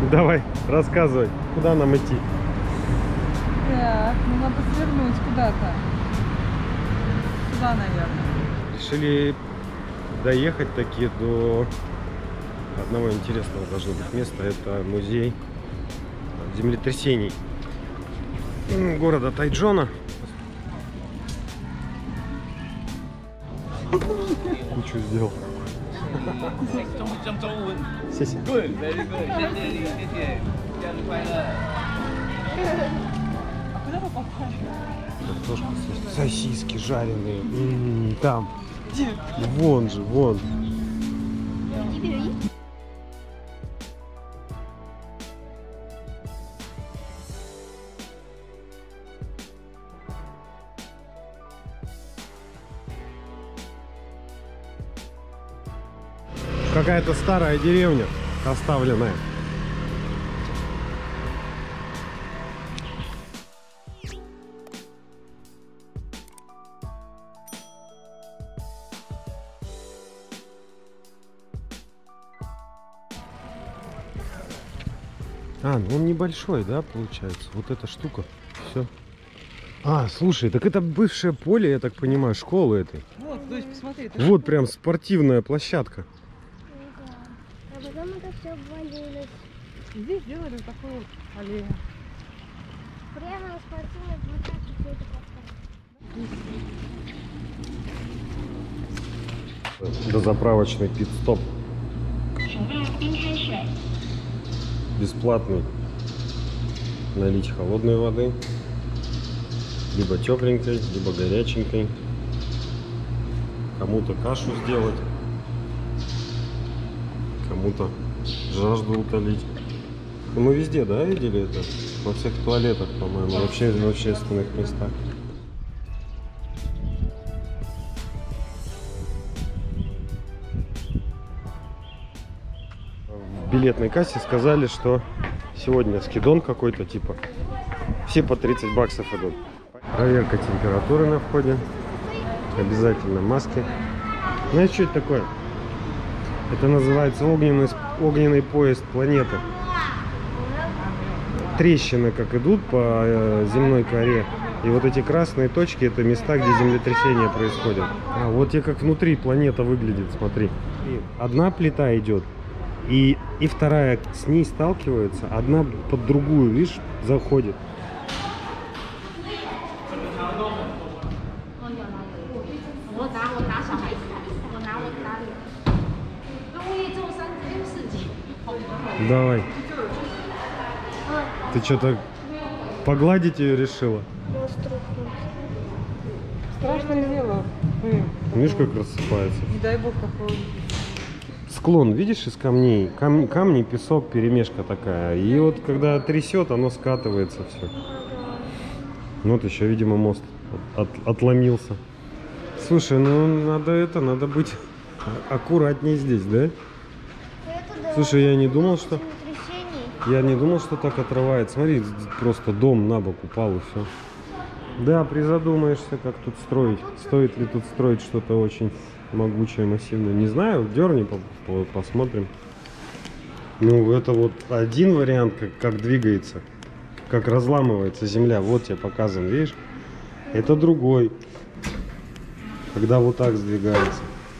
Давай, рассказывай, куда нам идти? Так, ну надо свернуть куда-то. Сюда, наверное. Решили доехать таки до одного интересного должно быть места. Это музей землетрясений города Тайчжона. Ничего сделал. А куда вы попали? Картошка, сосиски жареные. Там. Где? Вон же, вон. Какая-то старая деревня оставленная. А, ну он небольшой, да, получается? Вот эта штука. Все. А, слушай, так это бывшее поле, я так понимаю, школы этой. Вот, то есть посмотри. Вот прям спортивная площадка. А потом это все обвалилось. Здесь сделали вот такую вот аллею. Прямо на спортивной площадке все это поставили. Дозаправочный пит-стоп. Бесплатный. Налить холодной воды. Либо тепленькой, либо горяченькой. Кому-то кашу сделать. Кому-то жажду утолить. Ну, мы везде, да, видели это? Во всех туалетах, по-моему, вообще в общественных местах. В билетной кассе сказали, что сегодня скидон какой-то типа. Все по 30 баксов идут. Проверка температуры на входе. Обязательно маски. Знаешь, что это такое? Это называется огненный поезд планеты. Трещины как идут по земной коре. И вот эти красные точки — это места, где землетрясения происходят. А вот тебе как внутри планета выглядит, смотри. Одна плита идет, и вторая с ней сталкивается, одна под другую, видишь, заходит. Давай. Ты что-то погладить ее решила? Страшное дело. Видишь, как рассыпается? Не дай бог какой. Склон, видишь, из камней. Камни, песок, перемешка такая. И вот когда трясет, оно скатывается все. Вот еще, видимо, мост отломился. Слушай, ну надо быть аккуратнее здесь, да? Слушай, я не думал, что так отрывает. Смотри, просто дом на бок упал и все. Да, призадумаешься, как тут строить. Стоит ли тут строить что-то очень могучее, массивное. Не знаю, дерни, посмотрим. Ну, это вот один вариант, как двигается, как разламывается земля. Вот тебе показан, видишь? Это другой, когда вот так сдвигается.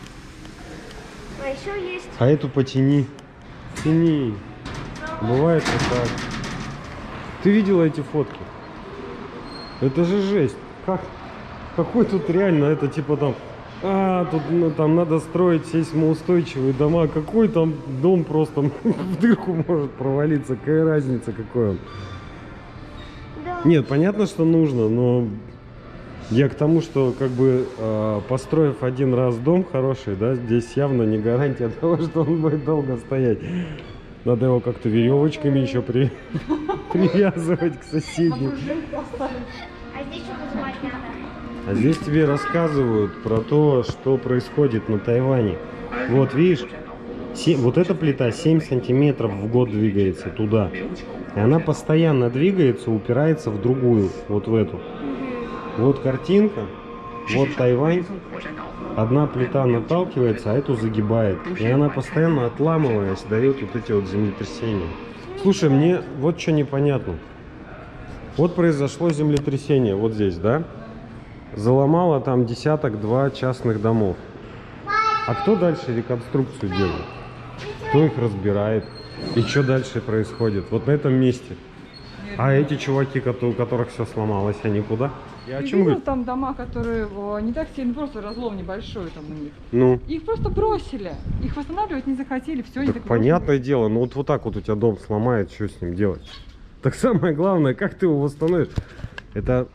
А еще есть. А эту потяни. Тяни. Бывает вот так. Ты видела эти фотки? Это же жесть. Какой тут реально это типа там... тут там надо строить сейсмоустойчивые дома. Какой там дом просто в дырку может провалиться? Какая разница, какой он? Да. Нет, понятно, что нужно, но я к тому, что как бы построив один раз дом хороший, да, здесь явно не гарантия того, что он будет долго стоять. Надо его как-то веревочками еще привязывать к соседним. А здесь что вызывать надо? А здесь тебе рассказывают про то, что происходит на Тайване. Вот видишь, вот эта плита 7 сантиметров в год двигается туда. И она постоянно двигается, упирается в другую, вот в эту. Вот картинка. Вот Тайвань. Одна плита наталкивается, а эту загибает. И она постоянно, отламываясь, дает вот эти вот землетрясения. Слушай, мне вот что непонятно. Вот произошло землетрясение вот здесь, да? Заломало там десяток-два частных домов. А кто дальше реконструкцию делает? Кто их разбирает? И что дальше происходит? Вот на этом месте. А эти чуваки, у которых все сломалось, они куда? Я о Ты чем видел говорю? там дома, которые не так сильно, просто разлом небольшой там у них. Ну, Их просто бросили. Их восстанавливать не захотели, все, они так так понятное дело, но вот так вот у тебя дом сломает, что с ним делать? Так самое главное, как ты его восстановишь? Это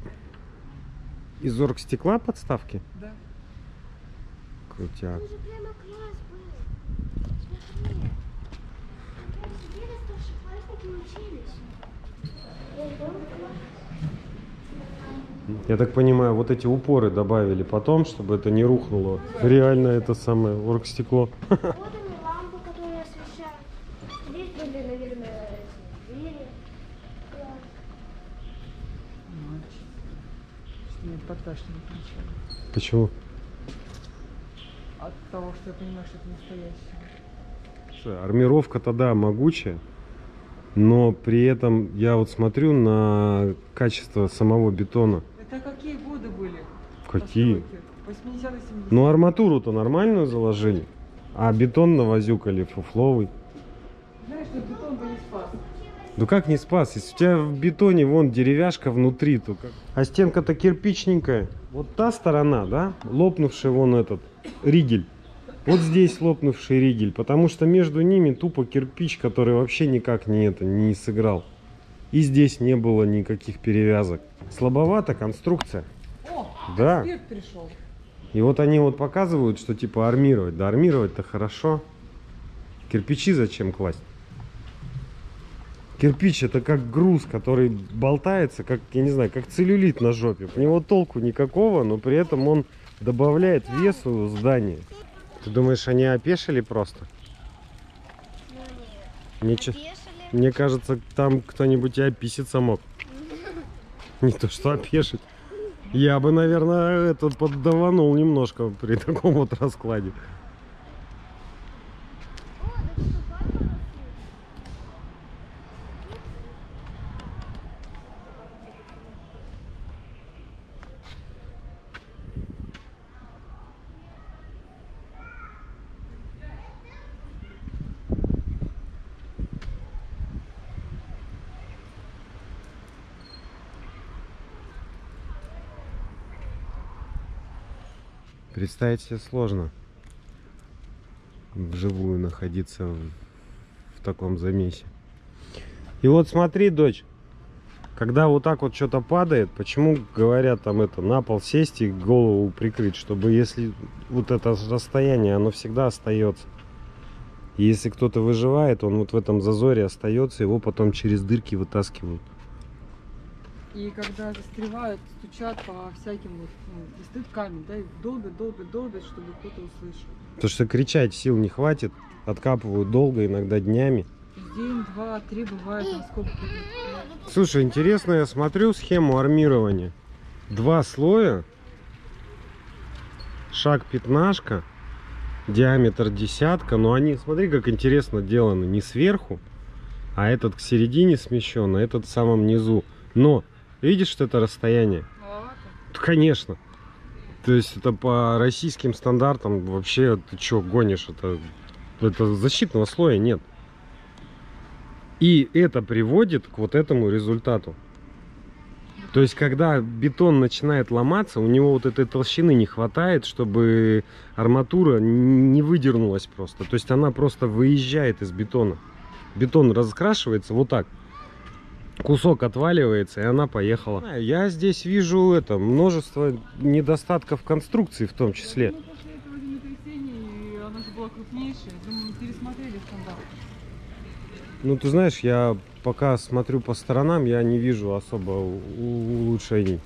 из оргстекла подставки? Да. Крутяк. Это же прямо класс был. Смотри. Прям сидели старшеклассники учились. Я так понимаю, вот эти упоры добавили потом, чтобы это не рухнуло. Реально это самое оргстекло. Вот они, лампы, которые освещают. Здесь были, наверное, эти двери. Класс. Нет, подташнивает ничего. Почему? От того, что я понимаю, что это настоящее. Слушай, армировка-то да, могучая, но при этом я вот смотрю на качество самого бетона. Это какие годы были? Какие? 80-е, 70-е. Ну арматуру-то нормальную заложили, а бетон навозюкали фуфловый. Знаешь, что бетон бы не спас. Ну как не спас? Если у тебя в бетоне вон деревяшка внутри, то как? А стенка-то кирпичненькая. Вот та сторона, да, лопнувший вон этот ригель. Вот здесь лопнувший ригель, потому что между ними тупо кирпич, который вообще никак не сыграл. И здесь не было никаких перевязок. Слабовата конструкция. О, Да. эксперт пришел. И вот они вот показывают, что типа армировать. Да армировать-то хорошо. Кирпичи зачем класть? Кирпич это как груз, который болтается, как, я не знаю, как целлюлит на жопе. У него толку никакого, но при этом он добавляет весу в здание. Ты думаешь, они опешили просто? Мне, мне кажется, там кто-нибудь и описиться мог. Не то что опешить. Я бы, наверное, этот поддаванул немножко при таком вот раскладе. Представить себе сложно вживую находиться в таком замесе. И вот смотри, дочь, когда вот так вот что-то падает, почему говорят там это, на пол сесть и голову прикрыть, чтобы если вот это расстояние, оно всегда остается. И если кто-то выживает, он вот в этом зазоре остается, его потом через дырки вытаскивают. И когда застревают, стучат по всяким вот, достают камень, да, и долбят, чтобы кто-то услышал. Потому что кричать сил не хватит, откапывают долго, иногда днями. День, два, три бывает, насколько. Слушай, интересно, я смотрю схему армирования. 2 слоя, шаг пятнашка, диаметр десятка, но они, смотри, как интересно сделаны, не сверху, а этот к середине смещен, а этот в самом низу. Но видишь, что это расстояние? Маловато? Конечно. То есть это по российским стандартам вообще, ты что гонишь? Это защитного слоя нет. И это приводит к вот этому результату. То есть когда бетон начинает ломаться, у него вот этой толщины не хватает, чтобы арматура не выдернулась просто. То есть она просто выезжает из бетона. Бетон раскрашивается вот так. Кусок отваливается, и она поехала. Я здесь вижу множество недостатков конструкции в том числе. Ну, после этого землетрясения, и оно же было крупнейшее, думаю, пересмотрели стандарт. Ну, ты знаешь, я пока смотрю по сторонам, я не вижу особо улучшений.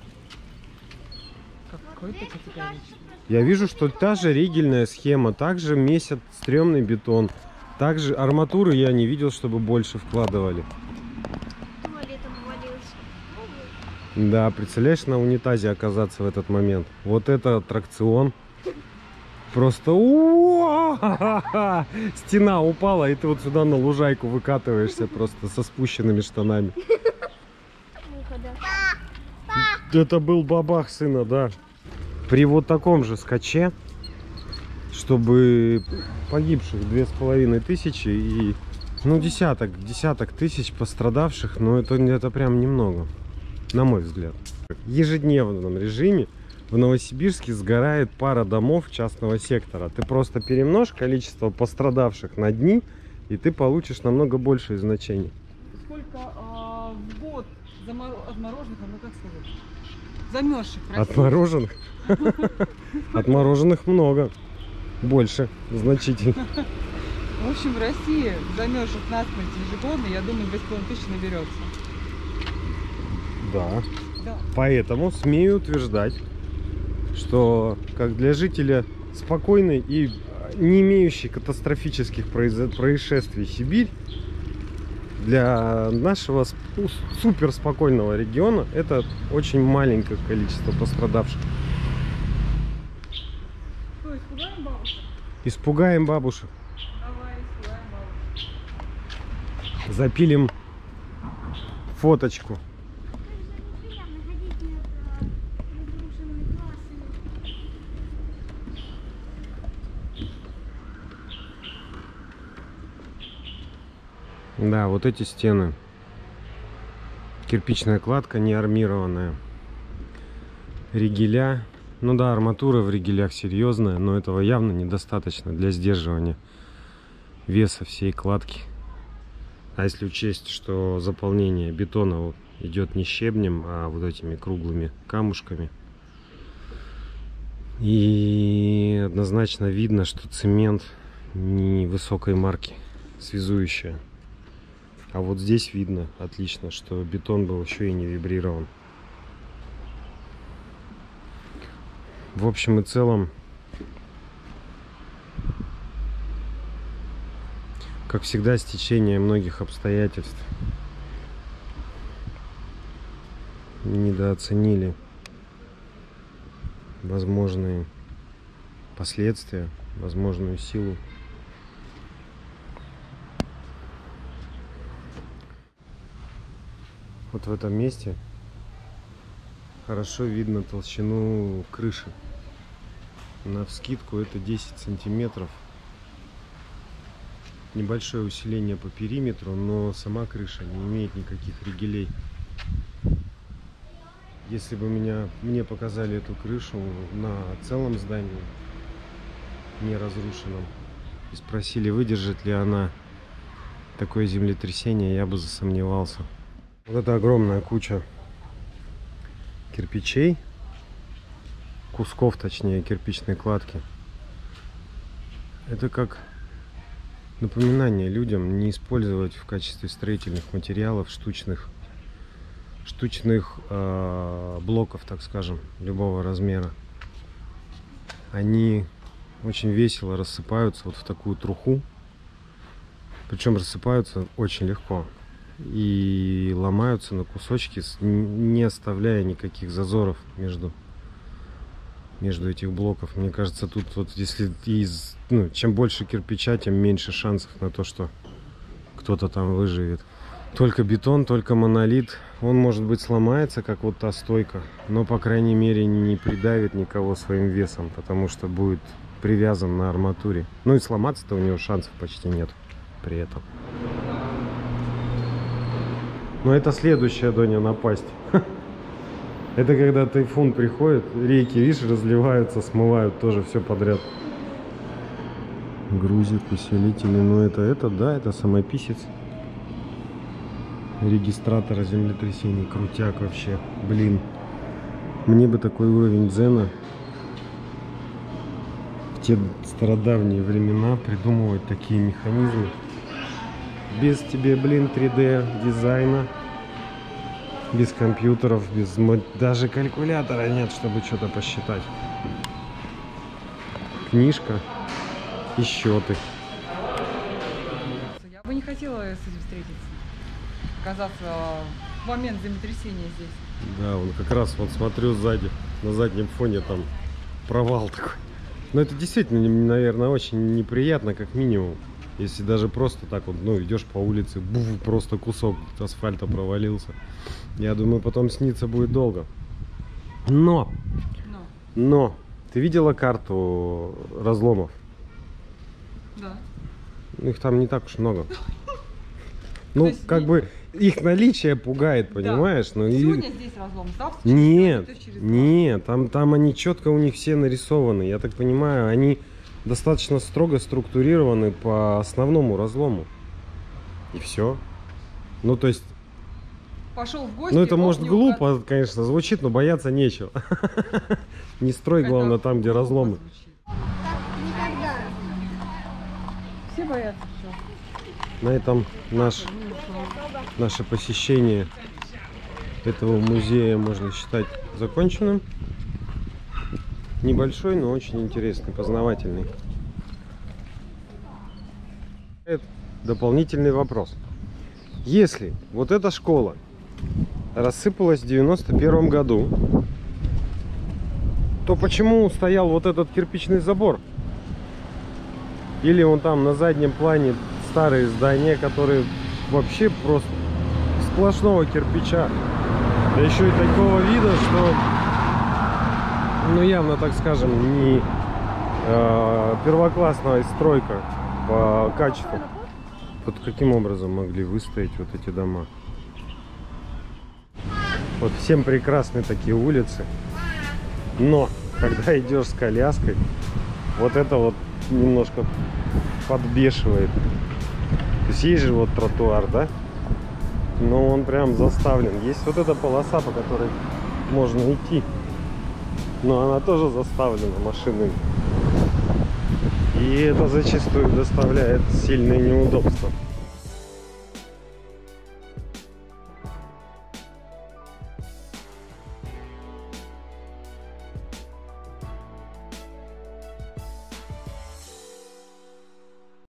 Какой-то категоричный. Я вижу, что та же ригельная схема, также месят стрёмный бетон. Также арматуры я не видел, чтобы больше вкладывали. Туалетом валился. Да, представляешь, на унитазе оказаться в этот момент. Вот это аттракцион. Просто стена упала, и ты вот сюда на лужайку выкатываешься просто со спущенными штанами. Это был бабах сына, да. При вот таком же скаче, чтобы погибших 2500 и ну десяток тысяч пострадавших, но это прям немного, на мой взгляд. В ежедневном режиме в Новосибирске сгорает пара домов частного сектора. Ты просто перемножь количество пострадавших на дни, и ты получишь намного большее значение. Сколько в год отмороженных, ну как сказать, замерзших в России? Отмороженных? Отмороженных много. Больше, значительно. В общем, в России замерзших насмерть ежегодно, я думаю, 2500 наберется. Да. Да. Поэтому смею утверждать, что как для жителя спокойной и не имеющей катастрофических происшествий Сибирь, для нашего супер спокойного региона это очень маленькое количество пострадавших. Что, испугаем бабушек? Испугаем бабушек. Давай, испугаем бабушек. Запилим фоточку. Да, вот эти стены. Кирпичная кладка не армированная. Ригеля. Ну да, арматура в ригелях серьезная, но этого явно недостаточно для сдерживания веса всей кладки. А если учесть, что заполнение бетона вот идет не щебнем, а вот этими круглыми камушками. И однозначно видно, что цемент не высокой марки, связующая. А вот здесь видно отлично, что бетон был еще и не вибрирован. В общем и целом, как всегда, стечение многих обстоятельств недооценили возможные последствия, возможную силу. Вот в этом месте хорошо видно толщину крыши. Навскидку это 10 сантиметров. Небольшое усиление по периметру, но сама крыша не имеет никаких ригелей. Если бы мне показали эту крышу на целом здании, не разрушенном, и спросили, выдержит ли она такое землетрясение, я бы засомневался. Вот это огромная куча кирпичей, кусков, точнее, кирпичной кладки. Это как напоминание людям не использовать в качестве строительных материалов штучных блоков, так скажем, любого размера. Они очень весело рассыпаются вот в такую труху, причем рассыпаются очень легко и ломаются на кусочки, не оставляя никаких зазоров между этих блоков. Мне кажется, тут вот если чем больше кирпича, тем меньше шансов на то, что кто-то там выживет. Только бетон, только монолит, он, может быть, сломается, как вот та стойка, но, по крайней мере, не придавит никого своим весом, потому что будет привязан на арматуре. Ну и сломаться-то у него шансов почти нет при этом. Но это следующая, Доня, напасть. Это когда тайфун приходит, реки, видишь, разливаются, смывают тоже все подряд. Грузик, усилители, ну это самописец. Регистратор землетрясений, крутяк вообще, блин. Мне бы такой уровень дзена в те стародавние времена придумывать такие механизмы. Без тебе, блин, 3D дизайна, без компьютеров, без даже калькулятора нет, чтобы что-то посчитать. Книжка и счеты. Я бы не хотела с этим встретиться, оказаться в момент землетрясения здесь. Да, он как раз, вот смотрю сзади, на заднем фоне там провал такой. Но это действительно, наверное, очень неприятно, как минимум. Если даже просто так вот, ну, идешь по улице, буф, просто кусок асфальта провалился. Я думаю, потом сниться будет долго. Но, ты видела карту разломов? Да. Их там не так уж много. Ну, есть как не- бы, их наличие пугает, понимаешь? Да. Ну, и... Сегодня здесь разлом, завтра через Нет, два, то через два. нет, там они четко у них все нарисованы. Я так понимаю, они достаточно строго структурированы по основному разлому. И все. Ну, то есть, Пошел в гости. ну это оп, может не глупо, конечно, звучит, но бояться нечего. Не строй, Это главное, там, где глупо разломы. звучит. Как никогда. Все боятся, все. На этом наше посещение этого музея можно считать законченным. Небольшой, но очень интересный, познавательный. Это дополнительный вопрос. Если вот эта школа рассыпалась в 91 году, то почему стоял вот этот кирпичный забор? Или он там на заднем плане старые здания, которые вообще просто сплошного кирпича. Да еще и такого вида, что, ну, явно, так скажем, не первоклассная стройка по качеству. Вот каким образом могли выстоять вот эти дома? Вот всем прекрасны такие улицы. Но когда идешь с коляской, вот это вот немножко подбешивает. То есть есть же вот тротуар, да? Но он прям заставлен. Есть вот эта полоса, по которой можно идти. Но она тоже заставлена машинами. И это зачастую доставляет сильные неудобства.